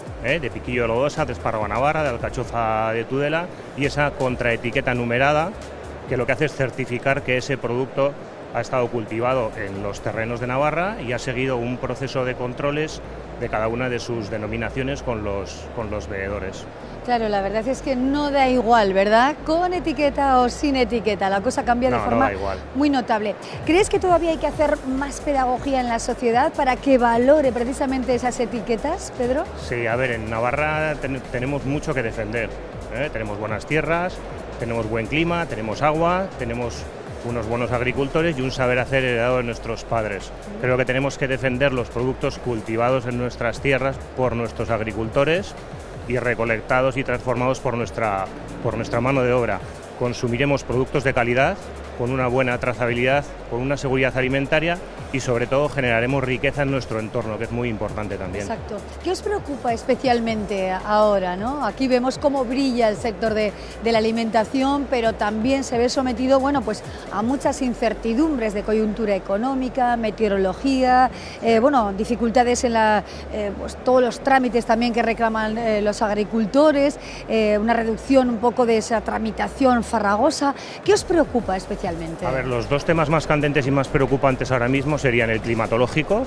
de Piquillo de Lodosa, de espárrago de Navarra, de alcachofa de Tudela y esa contraetiqueta numerada que lo que hace es certificar que ese producto ha estado cultivado en los terrenos de Navarra y ha seguido un proceso de controles de cada una de sus denominaciones con los veedores. Claro, la verdad es que no da igual, ¿verdad? Con etiqueta o sin etiqueta, la cosa cambia de forma muy notable. ¿Crees que todavía hay que hacer más pedagogía en la sociedad para que valore precisamente esas etiquetas, Pedro? Sí, a ver, en Navarra tenemos mucho que defender, ¿eh? Tenemos buenas tierras, tenemos buen clima, tenemos agua, tenemos unos buenos agricultores y un saber hacer heredado de nuestros padres. Creo que tenemos que defender los productos cultivados en nuestras tierras por nuestros agricultores y recolectados y transformados por nuestra mano de obra. Consumiremos productos de calidad, con una buena trazabilidad, con una seguridad alimentaria y sobre todo generaremos riqueza en nuestro entorno, que es muy importante también. Exacto. ¿Qué os preocupa especialmente ahora, ¿no? Aquí vemos cómo brilla el sector de la alimentación, pero también se ve sometido, bueno, pues a muchas incertidumbres de coyuntura económica, meteorología, bueno, dificultades en pues todos los trámites también que reclaman los agricultores, una reducción un poco de esa tramitación farragosa. ¿Qué os preocupa especialmente? A ver, los dos temas más candentes y más preocupantes ahora mismo serían el climatológico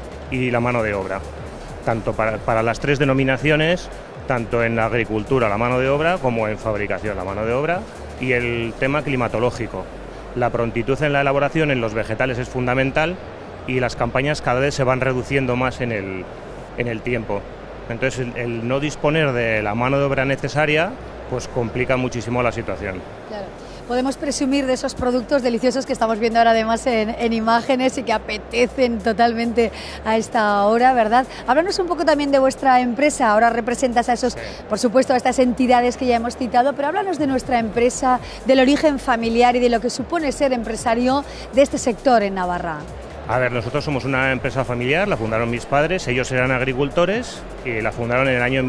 y la mano de obra, tanto para las tres denominaciones, tanto en la agricultura la mano de obra como en fabricación la mano de obra, y el tema climatológico. La prontitud en la elaboración en los vegetales es fundamental y las campañas cada vez se van reduciendo más en el tiempo. Entonces el no disponer de la mano de obra necesaria pues complica muchísimo la situación. Claro. Podemos presumir de esos productos deliciosos que estamos viendo ahora además en imágenes y que apetecen totalmente a esta hora, ¿verdad? Háblanos un poco también de vuestra empresa. Ahora representas a esos, por supuesto, a estas entidades que ya hemos citado, pero háblanos de nuestra empresa, del origen familiar y de lo que supone ser empresario de este sector en Navarra. A ver, nosotros somos una empresa familiar, la fundaron mis padres, ellos eran agricultores y la fundaron en el año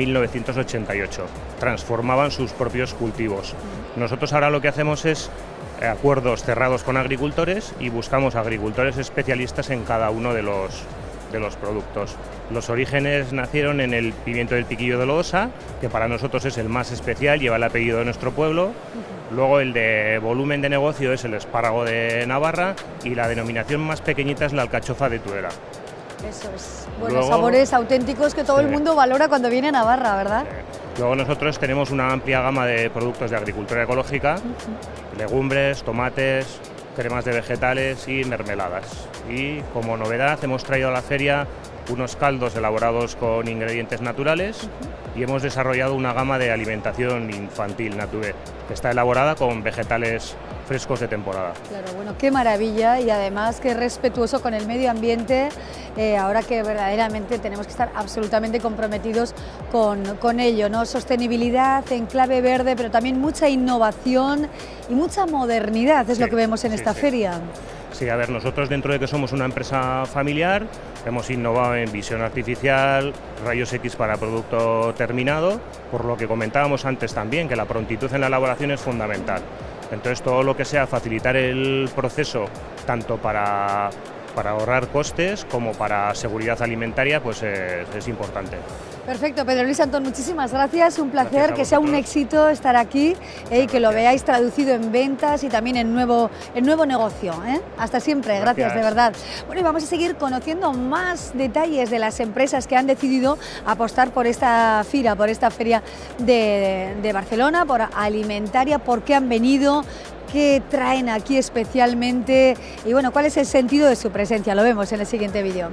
1988. Transformaban sus propios cultivos. Nosotros ahora lo que hacemos es acuerdos cerrados con agricultores y buscamos agricultores especialistas en cada uno de los productos. Los orígenes nacieron en el pimiento del Piquillo de Lodosa, que para nosotros es el más especial, lleva el apellido de nuestro pueblo. Luego el de volumen de negocio es el espárrago de Navarra y la denominación más pequeñita es la alcachofa de Tudela. Eso es. Buenos sabores auténticos que todo el mundo valora cuando viene a Navarra, ¿verdad? Luego nosotros tenemos una amplia gama de productos de agricultura ecológica, legumbres, tomates, cremas de vegetales y mermeladas. Y como novedad hemos traído a la feria unos caldos elaborados con ingredientes naturales y hemos desarrollado una gama de alimentación infantil Naturé, que está elaborada con vegetales frescos de temporada. Claro, bueno, qué maravilla y además qué respetuoso con el medio ambiente, ahora que verdaderamente tenemos que estar absolutamente comprometidos con ello, ¿no? Sostenibilidad en clave verde, pero también mucha innovación y mucha modernidad es lo que vemos en esta feria. Sí, a ver, nosotros dentro de que somos una empresa familiar, hemos innovado en visión artificial, rayos X para producto terminado, por lo que comentábamos antes también, que la prontitud en la elaboración es fundamental. Entonces todo lo que sea facilitar el proceso, tanto para para ahorrar costes como para seguridad alimentaria, pues es importante. Perfecto, Pedro Luis Antón, muchísimas gracias, un placer, que sea un éxito estar aquí y que lo veáis traducido en ventas y también en nuevo negocio. Hasta siempre, gracias de verdad. Bueno, y vamos a seguir conociendo más detalles de las empresas que han decidido apostar por esta FIRA, por esta feria de Barcelona, por Alimentaria, por qué han venido, qué traen aquí especialmente y bueno, cuál es el sentido de su presencia. Lo vemos en el siguiente vídeo.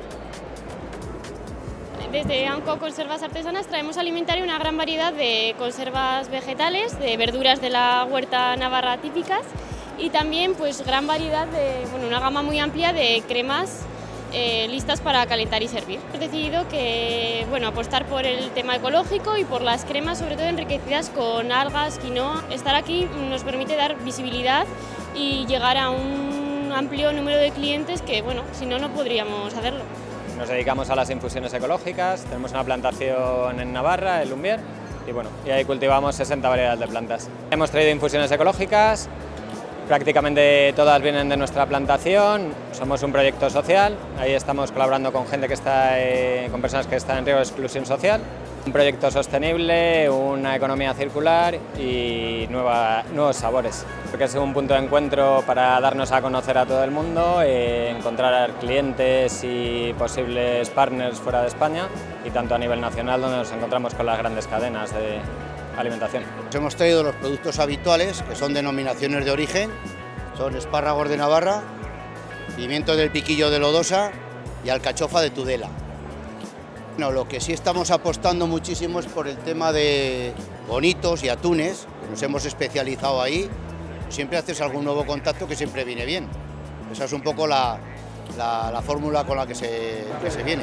Desde Anco Conservas Artesanas traemos a Alimentaria una gran variedad de conservas vegetales, de verduras de la huerta navarra típicas y también pues gran variedad de, una gama muy amplia de cremas listas para calentar y servir. Hemos decidido que, apostar por el tema ecológico y por las cremas, sobre todo enriquecidas con algas, quinoa. Estar aquí nos permite dar visibilidad y llegar a un amplio número de clientes que, si no, no podríamos hacerlo. Nos dedicamos a las infusiones ecológicas, tenemos una plantación en Navarra, en Lumbier, y ahí cultivamos 60 variedades de plantas. Hemos traído infusiones ecológicas, prácticamente todas vienen de nuestra plantación, somos un proyecto social, ahí estamos colaborando con gente que está, con personas que están en riesgo de exclusión social. Un proyecto sostenible, una economía circular y nuevos sabores. Porque es un punto de encuentro para darnos a conocer a todo el mundo, encontrar clientes y posibles partners fuera de España y tanto a nivel nacional donde nos encontramos con las grandes cadenas de alimentación. Hemos traído los productos habituales que son denominaciones de origen, son espárragos de Navarra, pimiento del piquillo de Lodosa y alcachofa de Tudela. Lo que sí estamos apostando muchísimo es por el tema de bonitos y atunes, que nos hemos especializado ahí. Siempre haces algún nuevo contacto que siempre viene bien. Esa es un poco la fórmula con la que se viene.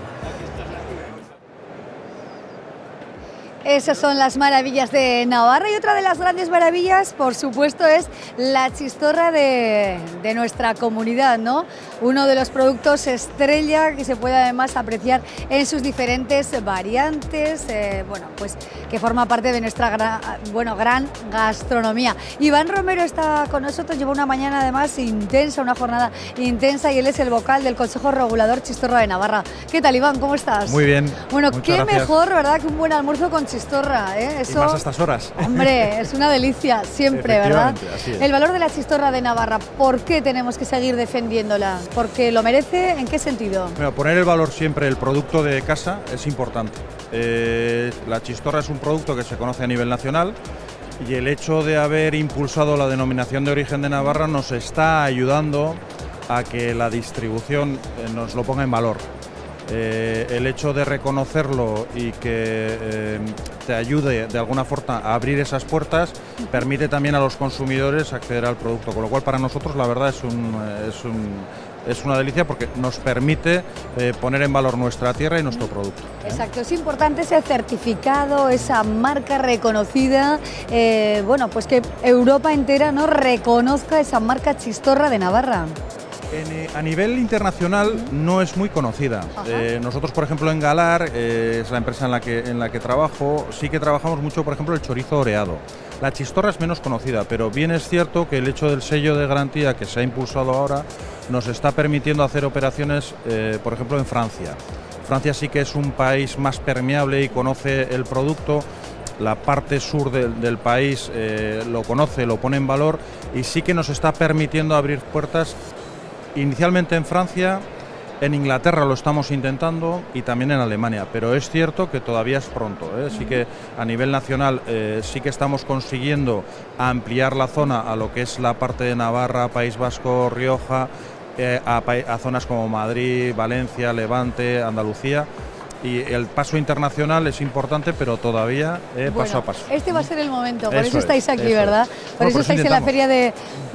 Esas son las maravillas de Navarra y otra de las grandes maravillas, por supuesto, es la chistorra de nuestra comunidad, ¿no? Uno de los productos estrella que se puede además apreciar en sus diferentes variantes, pues que forma parte de nuestra gran gastronomía. Iván Romero está con nosotros, lleva una mañana además intensa, una jornada intensa y él es el vocal del Consejo Regulador Chistorra de Navarra. ¿Qué tal, Iván? ¿Cómo estás? Muy bien. Bueno, muchas qué gracias. Mejor, ¿verdad?, que un buen almuerzo con chistorra, ¿eh? Eso, y más a estas horas. Hombre, es una delicia siempre, ¿verdad? Así es. El valor de la chistorra de Navarra, ¿por qué tenemos que seguir defendiéndola? ¿Porque lo merece? ¿En qué sentido? Bueno, poner el valor siempre del producto de casa es importante. La chistorra es un producto que se conoce a nivel nacional y el hecho de haber impulsado la denominación de origen de Navarra nos está ayudando a que la distribución nos lo ponga en valor. El hecho de reconocerlo y que te ayude de alguna forma a abrir esas puertas permite también a los consumidores acceder al producto, con lo cual para nosotros la verdad es una delicia porque nos permite poner en valor nuestra tierra y nuestro producto. Exacto, es importante ese certificado, esa marca reconocida, pues que Europa entera no reconozca esa marca Chistorra de Navarra. A nivel internacional no es muy conocida. Nosotros, por ejemplo, en Galar, es la empresa en la que trabajo, sí que trabajamos mucho, por ejemplo, el chorizo oreado. La chistorra es menos conocida, pero bien es cierto que el hecho del sello de garantía que se ha impulsado ahora nos está permitiendo hacer operaciones, por ejemplo, en Francia. Francia sí que es un país más permeable y conoce el producto. La parte sur del país lo conoce, lo pone en valor y sí que nos está permitiendo abrir puertas. Inicialmente en Francia, en Inglaterra lo estamos intentando y también en Alemania, pero es cierto que todavía es pronto, ¿eh? Sí que a nivel nacional sí que estamos consiguiendo ampliar la zona a lo que es la parte de Navarra, País Vasco, Rioja, a zonas como Madrid, Valencia, Levante, Andalucía. Y el paso internacional es importante, pero todavía paso a paso. Este va a ser el momento, por eso estáis aquí, ¿verdad? Por eso estáis en la feria de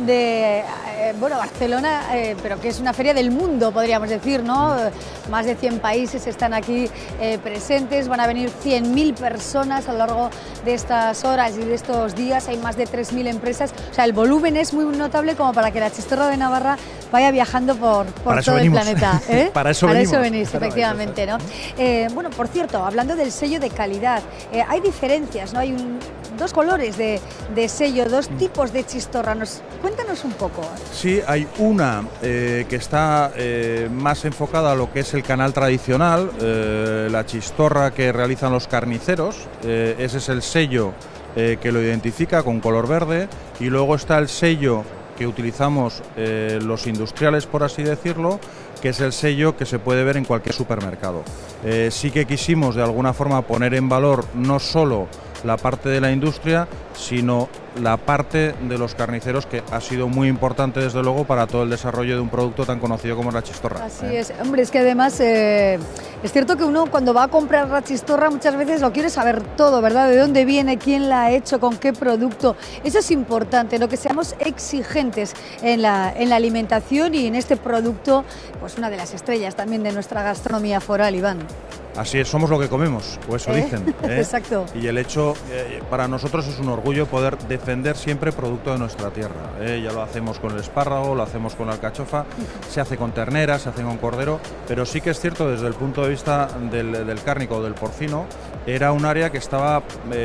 Barcelona, pero que es una feria del mundo, podríamos decir, ¿no? Más de 100 países están aquí presentes, van a venir 100.000 personas a lo largo de estas horas y de estos días, hay más de 3.000 empresas, o sea, el volumen es muy notable como para que la Chistorra de Navarra vaya viajando por todo el planeta. Para eso venís, efectivamente, ¿no? Por cierto, hablando del sello de calidad, hay diferencias, ¿no? Hay dos colores de sello, dos tipos de chistorra. Cuéntanos un poco. Sí, hay una que está más enfocada a lo que es el canal tradicional, la chistorra que realizan los carniceros. Ese es el sello que lo identifica con color verde, y luego está el sello que utilizamos los industriales, por así decirlo, que es el sello que se puede ver en cualquier supermercado. Sí que quisimos de alguna forma poner en valor no solo la parte de la industria, sino la parte de los carniceros, que ha sido muy importante desde luego para todo el desarrollo de un producto tan conocido como es la chistorra. Así es, hombre, es que además es cierto que uno cuando va a comprar la chistorra muchas veces lo quiere saber todo, ¿verdad? De dónde viene, quién la ha hecho, con qué producto. Eso es importante, ¿no? Que seamos exigentes en la alimentación y en este producto, pues una de las estrellas también de nuestra gastronomía foral, Iván. Así es, somos lo que comemos, o eso dicen. Exacto. Y el hecho, para nosotros es un orgullo poder defender siempre producto de nuestra tierra. Ya lo hacemos con el espárrago, lo hacemos con la alcachofa, se hace con ternera, se hace con cordero, pero sí que es cierto desde el punto de vista del cárnico o del porcino, era un área que estaba,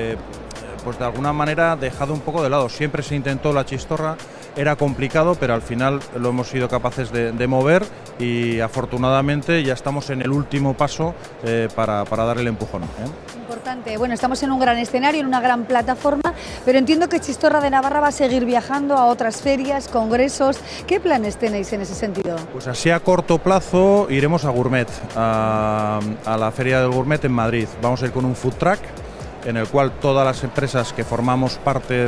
pues de alguna manera, dejado un poco de lado. Siempre se intentó la chistorra, era complicado, pero al final lo hemos sido capaces de mover, y afortunadamente ya estamos en el último paso para dar el empujón. Importante. Bueno, estamos en un gran escenario, en una gran plataforma, pero entiendo que Chistorra de Navarra va a seguir viajando a otras ferias, congresos. ¿Qué planes tenéis en ese sentido? Pues así a corto plazo iremos a Gourmet, a la Feria del Gourmet en Madrid. Vamos a ir con un food truck en el cual todas las empresas que formamos parte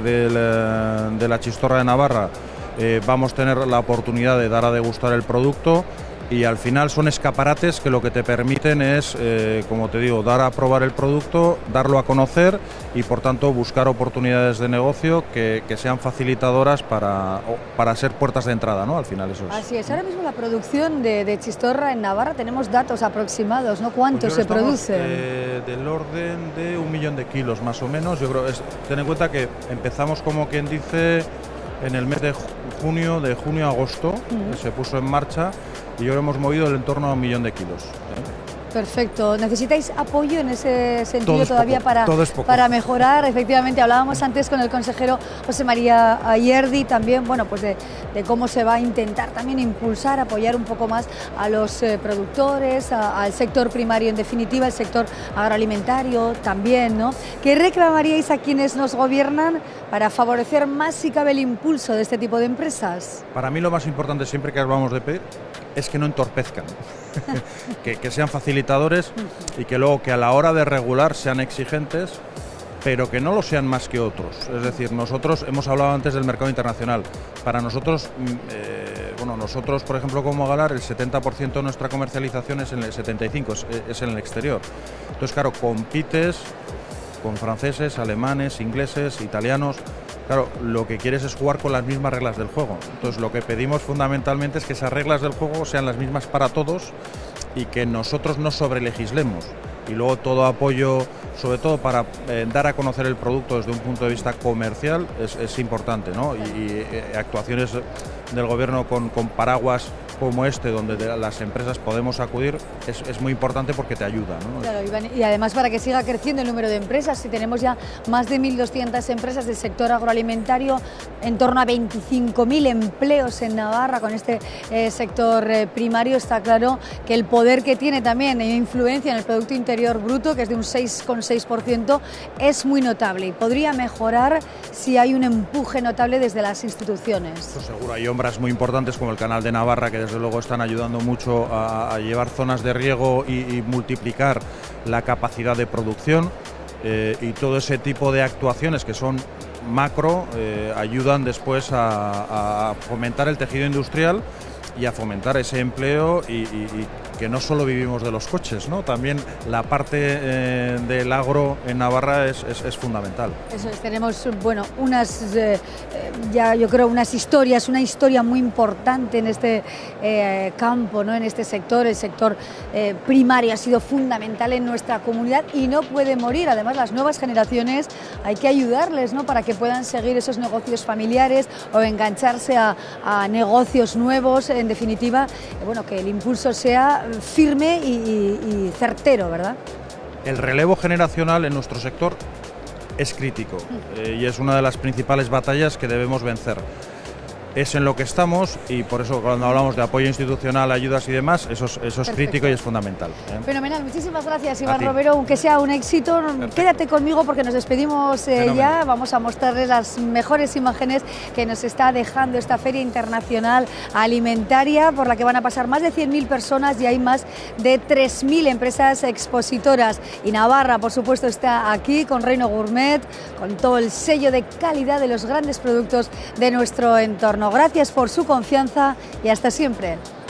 de la Chistorra de Navarra vamos a tener la oportunidad de dar a degustar el producto, y al final son escaparates que lo que te permiten es, como te digo, dar a probar el producto, darlo a conocer y por tanto buscar oportunidades de negocio que sean facilitadoras para ser puertas de entrada, ¿no? Al final eso es. Así es. Ahora mismo la producción de Chistorra en Navarra, tenemos datos aproximados, ¿no? ¿Cuánto pues se produce? Del orden de 1 millón de kilos más o menos. Yo creo, ten en cuenta que empezamos, como quien dice, en el mes de junio a agosto, que se puso en marcha, y ahora hemos movido el entorno a 1 millón de kilos. Perfecto. ¿Necesitáis apoyo en ese sentido Todo todavía para mejorar? Efectivamente, hablábamos antes con el consejero José María Ayerdi también, bueno, pues de cómo se va a intentar también impulsar, apoyar un poco más a los productores, al sector primario en definitiva, el sector agroalimentario también, ¿no? ¿Qué reclamaríais a quienes nos gobiernan para favorecer más si cabe el impulso de este tipo de empresas? Para mí lo más importante siempre que hablamos de pedir es que no entorpezcan, que sean facilitadores, y que luego que a la hora de regular sean exigentes, pero que no lo sean más que otros. Es decir, nosotros hemos hablado antes del mercado internacional. Para nosotros, nosotros por ejemplo como Galar, el 70% de nuestra comercialización es en el 75%, es en el exterior. Entonces claro, compites con franceses, alemanes, ingleses, italianos. Claro, lo que quieres es jugar con las mismas reglas del juego. Entonces lo que pedimos fundamentalmente es que esas reglas del juego sean las mismas para todos y que nosotros no sobrelegislemos. Y luego todo apoyo, sobre todo para dar a conocer el producto desde un punto de vista comercial, es importante, ¿no? Y actuaciones del gobierno con paraguas como este, donde las empresas podemos acudir, es muy importante porque te ayuda, ¿no? Claro, Iván, y además para que siga creciendo el número de empresas, si tenemos ya más de 1.200 empresas del sector agroalimentario, en torno a 25.000 empleos en Navarra con este sector primario, está claro que el poder que tiene también e influencia en el Producto Interior Bruto, que es de un 6,6%, es muy notable y podría mejorar si hay un empuje notable desde las instituciones. Pues seguro, hay obras muy importantes como el Canal de Navarra, que desde luego están ayudando mucho a llevar zonas de riego y multiplicar la capacidad de producción, y todo ese tipo de actuaciones que son macro ayudan después a fomentar el tejido industrial y a fomentar ese empleo y que no solo vivimos de los coches, ¿no? También la parte del agro en Navarra es fundamental. Eso es, tenemos, bueno, ya yo creo unas historias, una historia muy importante en este campo, ¿no? En este sector. El sector primario ha sido fundamental en nuestra comunidad y no puede morir. Además, las nuevas generaciones hay que ayudarles, ¿no? Para que puedan seguir esos negocios familiares o engancharse a negocios nuevos. En definitiva, bueno, que el impulso sea firme y certero, ¿verdad? El relevo generacional en nuestro sector es crítico y es una de las principales batallas que debemos vencer. Es en lo que estamos y por eso cuando hablamos de apoyo institucional, ayudas y demás, eso es crítico y es fundamental. Fenomenal, muchísimas gracias Iván Robero, aunque sea un éxito. Perfecto. Quédate conmigo porque nos despedimos ya, vamos a mostrarles las mejores imágenes que nos está dejando esta Feria Internacional Alimentaria, por la que van a pasar más de 100.000 personas y hay más de 3.000 empresas expositoras. Y Navarra, por supuesto, está aquí con Reino Gourmet, con todo el sello de calidad de los grandes productos de nuestro entorno. Gracias por su confianza y hasta siempre.